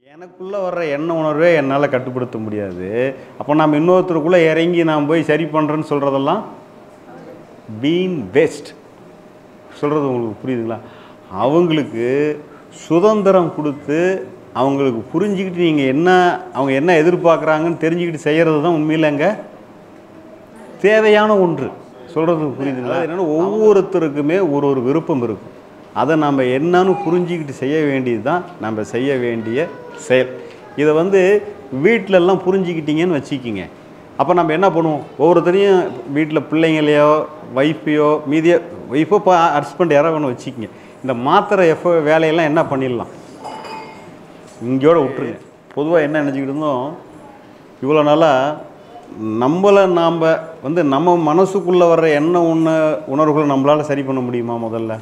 எனக்குள்ளே வர்ற எண்ண உணர்வே என்னால் கட்டுப்படுத்த முடியாது. அப்போ நம்ம இன்னொருத்தருக்குள்ளே இறங்கி நான் போய் சரி பண்ணுறேன்னு சொல்கிறதெல்லாம் பீன் வேஸ்ட். சொல்கிறது உங்களுக்கு புரியுதுங்களா? அவங்களுக்கு சுதந்திரம் கொடுத்து அவங்களுக்கு புரிஞ்சுக்கிட்டு நீங்கள் அவங்க என்ன எதிர்பார்க்குறாங்கன்னு தெரிஞ்சுக்கிட்டு செய்கிறது தான் உண்மையிலங்க தேவையான ஒன்று. சொல்கிறது புரியுதுங்களா? என்னென்னா ஒவ்வொருத்தருக்குமே ஒரு விருப்பம் இருக்கும். அதை நம்ம என்னன்னு புரிஞ்சிக்கிட்டு செய்ய வேண்டியது தான் நம்ம செய்ய வேண்டிய செயல். இதை வீட்டிலெல்லாம் புரிஞ்சிக்கிட்டீங்கன்னு வச்சுக்கிங்க. அப்போ நம்ம என்ன பண்ணுவோம், ஒவ்வொருத்தரையும் வீட்டில் பிள்ளைங்களையோ ஒய்ஃபையோ ஒய்ஃபோ இப்போ ஹஸ்பண்ட் யாரோ ஒன்று வச்சுக்கிங்க. இந்த மாத்திரை வேலையெல்லாம் என்ன பண்ணிடலாம், இங்கேயோட விட்டுருங்க. பொதுவாக என்ன நினச்சிக்கிட்டு இருந்தோம், இவ்வளோ நாளாக நாம் நம்ம மனசுக்குள்ளே வர்ற உணர்வுகளை நம்மளால் சரி பண்ண முடியுமா? முதல்ல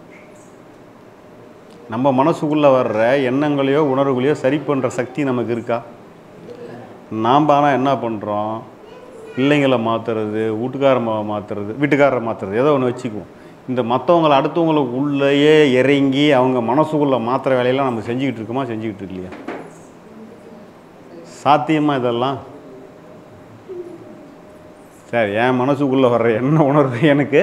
நம்ம மனசுக்குள்ளே வர்ற எண்ணங்களையோ உணர்வுகளையோ சரி பண்ணுற சக்தி நமக்கு இருக்கா? நாம் ஆனால் என்ன பண்ணுறோம், பிள்ளைங்களை மாற்றுறது, வீட்டுக்காரரை மாற்றுறது, ஏதோ ஒன்று வச்சுக்குவோம். இந்த மற்றவங்களை அடுத்தவங்களுக்கு உள்ளேயே இறங்கி அவங்க மனசுக்குள்ளே மாற்றுற வேலையெல்லாம் நம்ம செஞ்சுக்கிட்டு இருக்கோமா? செஞ்சுக்கிட்டு இருக்கலையா? சாத்தியமா இதெல்லாம்? சரி, என் மனசுக்குள்ளே வர்ற உணர்வு எனக்கு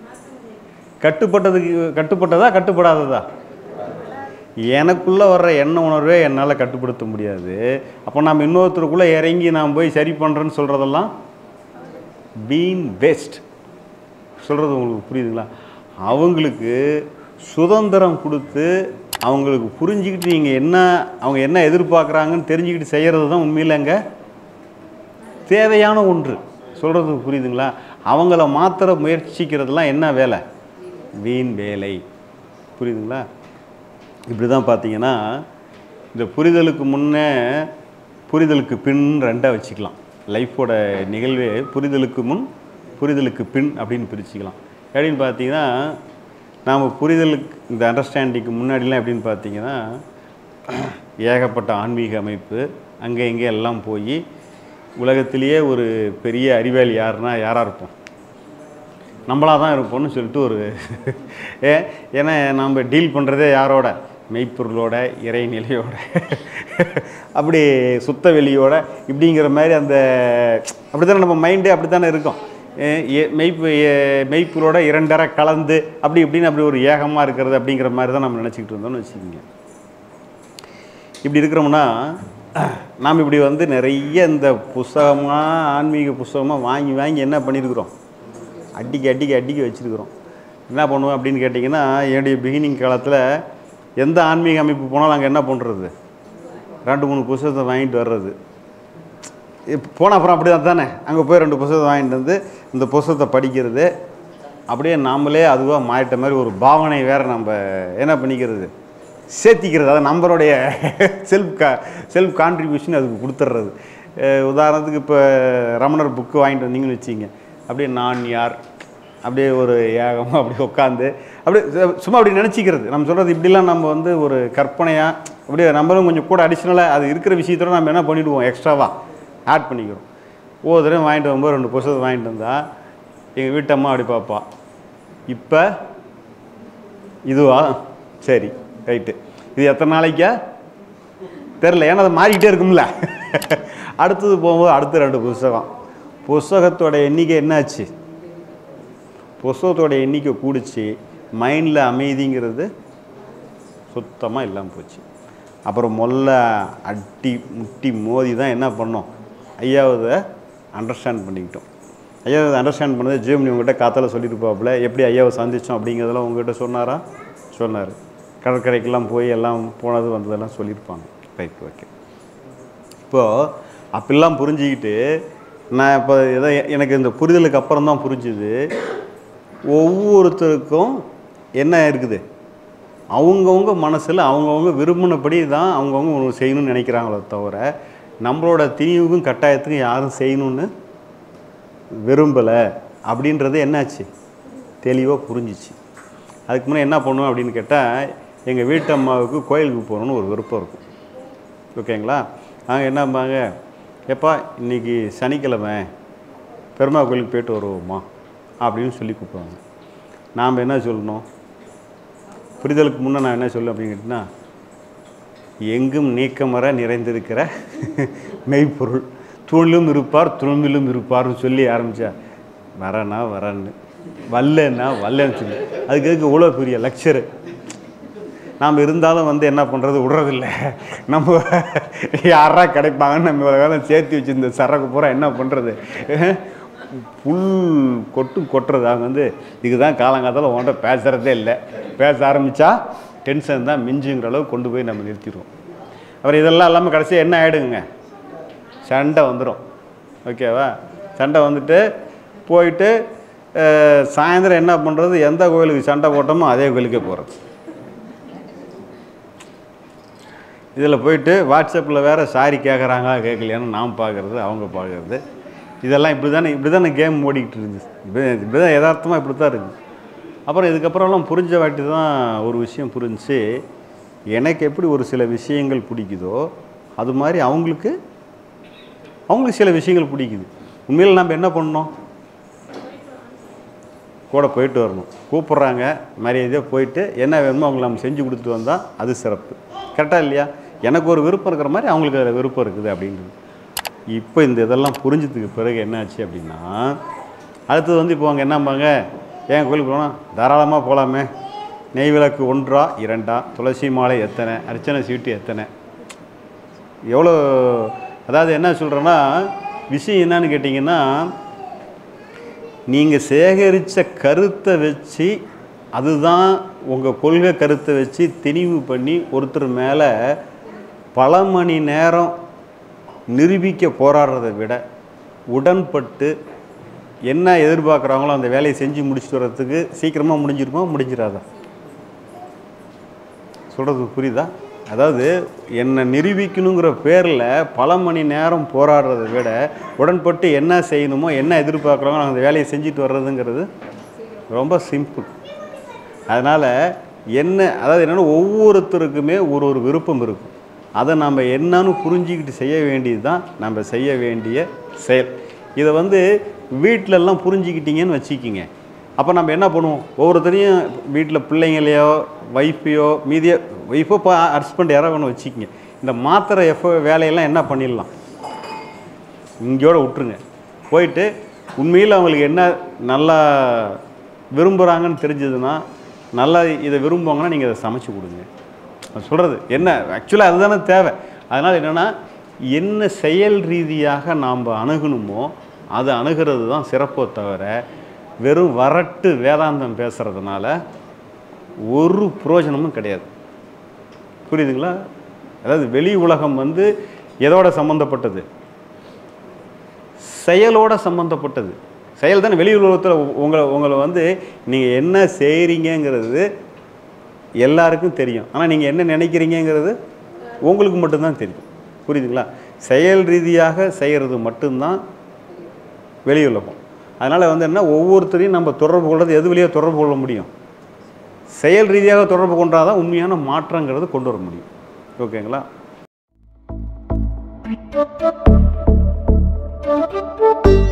கட்டுப்பட்டதா கட்டுப்படாததா? எனக்குள்ளே வர்ற உணர்வே என்னால் கட்டுப்படுத்த முடியாது. அப்போ நம்ம இன்னொருத்தருக்குள்ளே இறங்கி நான் போய் சரி பண்ணுறேன்னு சொல்கிறதெல்லாம் பீன் வேஸ்ட். சொல்கிறது உங்களுக்கு புரியுதுங்களா? அவங்களுக்கு சுதந்திரம் கொடுத்து அவங்களுக்கு புரிஞ்சுக்கிட்டு நீங்கள் அவங்க என்ன எதிர்பார்க்குறாங்கன்னு தெரிஞ்சுக்கிட்டு செய்கிறது தான் உண்மையிலங்க தேவையான ஒன்று. சொல்கிறது புரியுதுங்களா? அவங்கள மாத்திர முயற்சிக்கிறதுலாம் என்ன வேலை? வீண் வேலை. புரியுதுங்களா? இப்படி தான் பார்த்தீங்கன்னா இந்த புரிதலுக்கு முன்னே புரிதலுக்கு பின் ரெண்டாக வச்சுக்கலாம். லைஃபோட நிகழ்வே புரிதலுக்கு முன் புரிதலுக்கு பின் அப்படின்னு பிரிச்சுக்கலாம். எப்படின்னு பார்த்தீங்கன்னா, நாம் புரிதலுக்கு இந்த அண்டர்ஸ்டாண்டிங்க்கு முன்னாடிலாம் எப்படின்னு பார்த்தீங்கன்னா, ஏகப்பட்ட ஆன்மீக அமைப்பு அங்கே இங்கே எல்லாம் போய் உலகத்திலேயே ஒரு பெரிய அறிவாளி யாராக இருப்போம், நம்மளாக தான் இருப்போம்னு சொல்லிட்டு ஏன்னா நம்ம டீல் பண்ணுறதே யாரோட, மெய்ப்பொருளோட, இறைநிலையோட, அப்படி சுத்த வெளியோட, இப்படிங்கிற மாதிரி அப்படி தானே நம்ம மைண்டே அப்படி தானே இருக்கும். மெய்ப்பொருளோட இரண்டரை கலந்து அப்படி ஒரு ஏகமாக இருக்கிறது அப்படிங்கிற மாதிரி தான் நம்ம நினச்சிக்கிட்டு இருந்தோம்னு வச்சுக்கோங்க. இப்படி இருக்கிறோம்னா நாம் இப்படி நிறைய இந்த ஆன்மீக புஸ்தகமாக வாங்கி என்ன பண்ணியிருக்கிறோம், அடிக்க வச்சுருக்கிறோம். என்ன பண்ணுவோம் அப்படின்னு கேட்டிங்கன்னா, என்னுடைய பிகினிங் காலத்தில் எந்த ஆன்மீக அமைப்பு போனாலும் அங்கே என்ன பண்ணுறது, 2-3 புத்தகத்தை வாங்கிட்டு வர்றது. போன அப்புறம் அப்படி தான் தானே, அங்கே போய் 2 புத்தகத்தை வாங்கிட்டு வந்து இந்த புத்தகத்தை படிக்கிறது, அப்படியே நாமளே அதுவாக மாறிட்ட மாதிரி ஒரு பாவனை வேறு நம்ம என்ன பண்ணிக்கிறது, சேர்த்திக்கிறது. அதை நம்மளுடைய செல்ஃப் கான்ட்ரிபியூஷன் அதுக்கு கொடுத்துட்றது. உதாரணத்துக்கு இப்போ ரமணர் புக்கு வாங்கிட்டு வந்தீங்கன்னு வச்சிங்க, அப்படியே நான் யார், அப்படியே ஒரு ஏகமாக அப்படி உட்காந்து அப்படியே சும்மா அப்படி நினச்சிக்கிறது. நம்ம சொல்கிறது இப்படிலாம் நம்ம ஒரு கற்பனையாக அப்படியே நம்மளும் கொஞ்சம் கூட அடிஷ்னலாக அது இருக்கிற விஷயத்தோட நம்ம என்ன பண்ணிவிடுவோம், எக்ஸ்ட்ராவாக ஆட் பண்ணிக்கிறோம். ஒவ்வொரு தடவை வாங்கிட்டு வரும்போது 2 புத்தகத்தை வாங்கிட்டு வந்தால் எங்கள் வீட்டம்மா அப்படி பார்ப்பா, இப்போ இதுவா, சரி ரைட்டு, இது எத்தனை நாளைக்கா தெரில, ஏன்னா அதை மாறிக்கிட்டே இருக்கும்ல. அடுத்தது போகும்போது அடுத்த 2 புத்தகத்தோட எண்ணிக்கை என்னாச்சு, புத்தகத்தோட எண்ணிக்கை கூடிச்சு, மைண்டில் அமைதிங்கிறது சுத்தமாக இல்லாமல் போச்சு. அப்புறம் முட்டி மோதி தான் என்ன பண்ணோம், ஐயாவதை அண்டர்ஸ்டாண்ட் பண்ணிக்கிட்டோம். ஐயாவை அண்டர்ஸ்டாண்ட் பண்ணது ஜெர்மனி உங்கள்கிட்ட காத்தால் சொல்லியிருப்பாப்புல, எப்படி ஐயாவை சந்தித்தோம் அப்படிங்கிறதெல்லாம் உங்கள்கிட்ட சொன்னார். கடற்கரைக்கெல்லாம் போய் எல்லாம் போனது வந்ததெல்லாம் சொல்லியிருப்பாங்க. Right, okay. இப்போது அப்படிலாம் புரிஞ்சுக்கிட்டு நான் இப்போ எனக்கு இந்த புரிதலுக்கு அப்புறம் தான் புரிஞ்சுது, ஒவ்வொருத்தருக்கும் என்ன இருக்குது, அவங்கவுங்க மனசில் அவங்கவுங்க விரும்பினபடி தான் அவங்கவுங்க ஒன்று செய்யணும்னு நினைக்கிறாங்களோ தவிர நம்மளோட திணிவுக்கும் கட்டாயத்துக்கும் யாரும் செய்யணும்னு விரும்பலை அப்படின்றது என்னாச்சு, தெளிவாக புரிஞ்சிச்சு. அதுக்கு முன்னே என்ன பண்ணுவோம் அப்படின்னு கேட்டால், எங்கள் வீட்டு அம்மாவுக்கு கோயிலுக்கு போகணுன்னு ஒரு விருப்பம் இருக்கும். ஓகேங்களா? நாங்கள் என்னம்பாங்க, எப்பா இன்றைக்கி சனிக்கிழமை பெருமாள் கோயிலுக்கு போய்ட்டு வருவோம்மா அப்படின்னு சொல்லி கூப்பிடுவாங்க. நாம் என்ன சொல்லணும், புரிதலுக்கு முன்னே நான் என்ன சொல்லுவேன் அப்படின்னு கேட்டிங்கன்னா, எங்கும் நீக்கமர நிறைந்திருக்கிற மெய்ப்பொருள், தூணிலும் இருப்பார் துணிலும் இருப்பார்னு சொல்லி ஆரம்பித்தா வரேன்னா வரேன்னு, வல்லன்னா வல்லன்னு சொல்லி அதுக்கு இவ்வளோ பெரிய லக்சரு. நாம் இருந்தாலும் வந்து என்ன பண்ணுறது, விடுறதில்ல. நம்ம யாரா கிடைப்பாங்கன்னு நம்ம காலம் சேர்த்து வச்சுருந்த சரக்கு பூரா என்ன பண்ணுறது, புல் கொட்டுறது. அவங்க வந்து இதுக்கு தான் காலங்காலத்தில் உன்கிட்ட பேசுகிறதே இல்லை, பேச ஆரம்பித்தா டென்ஷன் தான் மிஞ்சுங்கிற அளவுக்கு கொண்டு போய் நம்ம நிறுத்திடுவோம். அப்புறம் இதெல்லாம் இல்லாமல் கடைசியாக என்ன ஆகிடுங்க, சண்டை வந்துடும். ஓகேவா? சண்டை வந்துட்டு போயிட்டு சாயந்தரம் என்ன பண்ணுறது, எந்த கோயிலுக்கு சண்டை போட்டோமோ அதே கோயிலுக்கே போகிறது. இதில் போயிட்டு வாட்ஸ்அப்பில் வேறு சாரி கேட்குறாங்களா கேட்கலையான்னு நாம் பார்க்குறது, அவங்க பார்க்குறது. இதெல்லாம் இப்படி தானே கேம் ஓடிக்கிட்டு இருந்துச்சு. இப்படி தான் யதார்த்தமாக இப்படி தான் இருக்குது. அப்புறம் இதுக்கப்புறம்லாம் புரிஞ்ச வாட்டி தான் ஒரு விஷயம் புரிஞ்சு, எனக்கு எப்படி ஒரு சில விஷயங்கள் பிடிக்குதோ அது மாதிரி அவங்களுக்கு சில விஷயங்கள் பிடிக்குது. உண்மையில் நம்ம என்ன பண்ணணும், கூட போயிட்டு வரணும். கூப்பிட்றாங்க மரியாதையாக போயிட்டு என்ன வேணுமோ அவங்களை நம்ம செஞ்சு கொடுத்துட்டு வந்தால் அது சிறப்பு. கரெக்டாக இல்லையா? எனக்கு ஒரு விருப்பம் இருக்கிற மாதிரி அவங்களுக்கு அதில் விருப்பம் இருக்குது அப்படின்றது. இப்போ இந்த இதெல்லாம் புரிஞ்சதுக்கு பிறகு என்ன ஆச்சு அப்படின்னா, அடுத்தது வந்து இப்போ அவங்க என்னம்பாங்க, ஏன் கோயிலுக்கு போனால் தாராளமாக போகலாமே, நெய் விளக்கு 1 2 துளசி மாலை எத்தனை, அர்ச்சனை சீட்டு எத்தனை, எவ்வளோ. அதாவது என்ன சொல்கிறேன்னா, விஷயம் என்னன்னு கேட்டிங்கன்னா, நீங்கள் சேகரித்த கருத்தை வச்சு, அதுதான் உங்கள் கொள்கை கருத்தை வச்சு திணிவு பண்ணி ஒருத்தர் மேலே பல மணி நேரம் நிரூபிக்க போராடுறதை விட உடன்பட்டு என்ன எதிர்பார்க்குறாங்களோ அந்த வேலையை செஞ்சு முடிச்சுட்டு வர்றதுக்கு சீக்கிரமாக முடிஞ்சிடாதா? சொல்கிறது புரியுதா? அதாவது என்னை நிரூபிக்கணுங்கிற பேரில் பல மணி நேரம் போராடுறதை விட உடன்பட்டு என்ன செய்யணுமோ என்ன எதிர்பார்க்குறாங்களோ அந்த வேலையை செஞ்சுட்டு வர்றதுங்கிறது ரொம்ப சிம்பிள். அதனால் அதாவது என்னென்னா, ஒவ்வொருத்தருக்குமே ஒரு விருப்பம் இருக்கும். அதை நம்ம என்னன்னு புரிஞ்சிக்கிட்டு செய்ய வேண்டியது தான் நம்ம செய்ய வேண்டிய செயல். இதை வந்து வீட்டிலெல்லாம் புரிஞ்சிக்கிட்டீங்கன்னு வச்சுக்கிங்க. அப்போ நம்ம என்ன பண்ணுவோம், ஒவ்வொருத்தரையும் வீட்டில் பிள்ளைங்களையோ ஒய்ஃபையோ ஒய்ஃபோ ஹஸ்பண்ட் யாரோ ஒன்று வச்சுக்கிங்க. இந்த மாத்திரை வேலையெல்லாம் என்ன பண்ணிடலாம், இங்கேயோட விட்டுருங்க. போயிட்டு உண்மையில் அவங்களுக்கு என்ன நல்லா விரும்புகிறாங்கன்னு தெரிஞ்சதுன்னா, நல்லா இதை விரும்புவாங்கன்னா நீங்கள் இதை சமைச்சு கொடுங்க. சொல்கிறது என்ன, ஆக்சுவலாக அதுதானே தேவை. அதனால் என்னென்னா, என்ன செயல் ரீதியாக நாம் அணுகணுமோ அதை அணுகிறது தான் சிறப்போ தவிர வெறும் வரட்டு வேதாந்தம் பேசுகிறதுனால ஒரு பிரயோஜனமும் கிடையாது. புரியுதுங்களா? அதாவது வெளி உலகம் வந்து எதோட சம்மந்தப்பட்டது, செயலோட சம்மந்தப்பட்டது. செயல் தானே வெளி உலகத்தில் உங்களை வந்து நீங்கள் என்ன செய்கிறீங்கிறது எல்லாருக்கும் தெரியும். ஆனால் நீங்கள் என்ன நினைக்கிறீங்கிறது உங்களுக்கு மட்டும்தான் தெரியும். புரியுதுங்களா? செயல் ரீதியாக செய்கிறது மட்டும்தான் வெளி உலகம். அதனால் வந்து என்ன, ஒவ்வொருத்தரையும் நம்ம தொடர்பு கொள்வது எது வழியாக தொடர்பு கொள்ள முடியும், செயல் ரீதியாக தொடர்பு கொண்டால் தான் உண்மையான மாற்றங்கிறது கொண்டு வர முடியும். ஓகேங்களா?